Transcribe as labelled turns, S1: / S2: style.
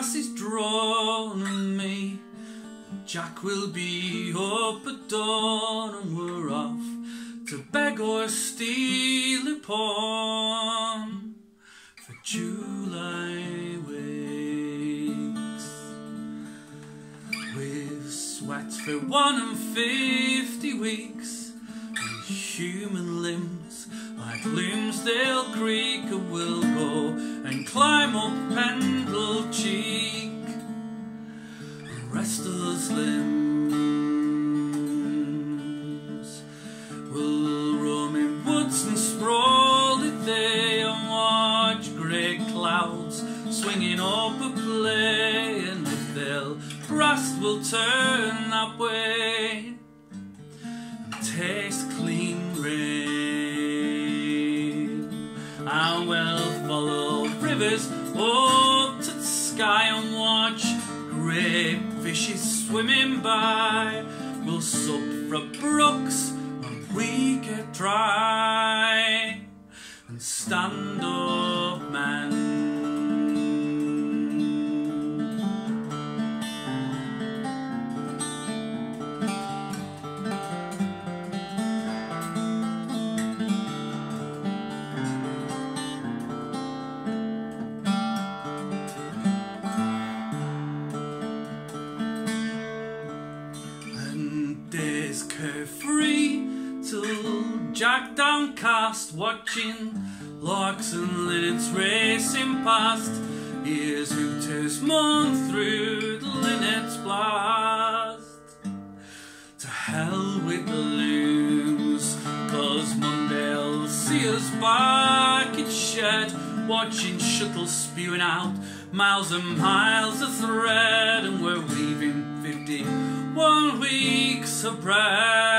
S1: grass is drawn and me. Jack will be up at dawn and we're off to beg or steal upon for July weeks. We've sweat for 150 weeks and human limbs like Lumsdale Creek, and we'll go and climb up Pendle Cheek. Restless limbs will roam in woods and sprawl it there and watch grey clouds swinging up a play, and if they'll rust will turn that way and taste clean rain. And we'll follow rivers up to the sky and watch grey fishes swimming by. We'll sup from brooks and we get dry and stand up men. Days carefree till Jack downcast, watching larks and linnets racing past. Ears hooters moan through the linnets' blast. To hell with the loons, 'cause Monday'll see us back in shed, watching shuttles spewing out miles and miles of thread, and we're weaving 51 weeks of bread.